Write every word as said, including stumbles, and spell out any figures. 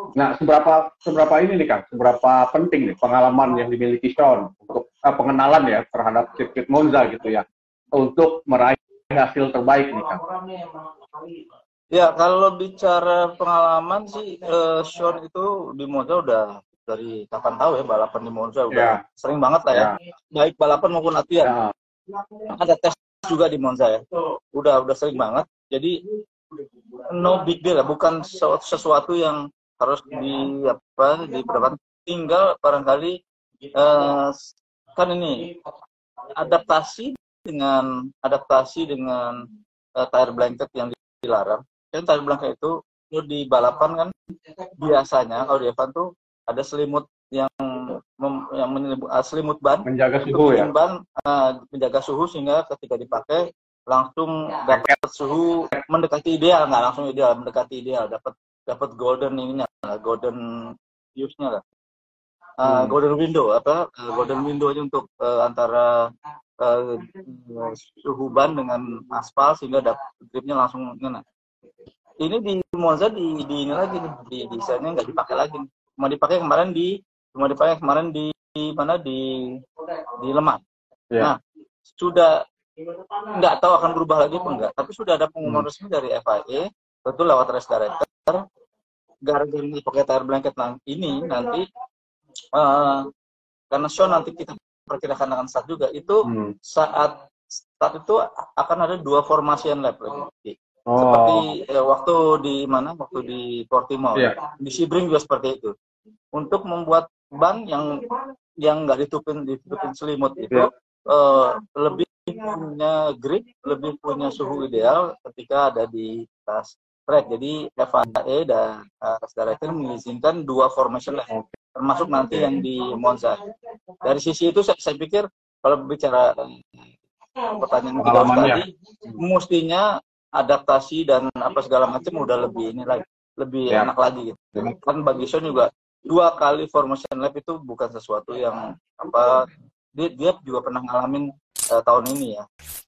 Nah, seberapa seberapa ini nih Kang, seberapa penting nih pengalaman yang dimiliki Sean untuk eh, pengenalan ya terhadap sirkuit Monza gitu ya, untuk meraih hasil terbaik nih Kang. Ya, kalau bicara pengalaman sih, eh, Sean itu di Monza udah dari kapan tahu ya, balapan di Monza udah Ya, sering banget lah ya, ya, baik balapan maupun latihan. ya. Ada tes juga di Monza ya, udah udah sering banget. Jadi no big deal ya, bukan sesuatu yang harus di apa diperdebatkan. Tinggal barangkali eh, kan ini adaptasi dengan adaptasi dengan uh, tire blanket yang dilarang. Dan tire blanket itu di balapan kan biasanya kalau di F satu tuh ada selimut yang mem, yang menyebut, uh, selimut ban Menjaga untuk suhu bikin ya. ban uh, menjaga suhu sehingga ketika dipakai langsung dapat suhu mendekati ideal, nggak langsung ideal, mendekati ideal, dapat dapat golden ininya, golden use-nya lah. Uh, Hmm. golden window apa uh, golden window aja untuk uh, antara uh, suhu ban dengan aspal sehingga dapat gripnya langsung ngena. Ini di Monza di, di ini lagi nih, di desainnya nggak dipakai lagi nih. Cuma dipakai kemarin di cuma dipakai kemarin di, di mana di di Lemah. Yeah. Nah, sudah nggak tahu akan berubah lagi apa enggak, tapi sudah ada pengumuman Hmm. resmi dari F I A, tentu lewat race director, gara-gara pakai tire blanket ini nanti uh, karena show nanti kita perkirakan dengan start juga itu hmm. saat start itu akan ada dua formation lap lagi. Oh. Seperti eh, waktu di mana waktu di Portimao yeah. ya. Di Sebring juga seperti itu. Untuk membuat ban yang yang nggak ditutupin ditutupin selimut itu yeah. eh, lebih punya grip, lebih punya suhu ideal ketika ada di atas track. Jadi F I A dan race director mengizinkan dua formation lap. Okay. Termasuk nanti yang di Monza. Dari sisi itu saya, saya pikir kalau bicara pertanyaan kita tadi, mestinya adaptasi dan apa segala macam udah lebih ini lagi, lebih ya. Enak lagi gitu. Kan bagi Sean juga dua kali formation lap itu bukan sesuatu yang apa dia, dia juga pernah ngalamin uh, tahun ini ya.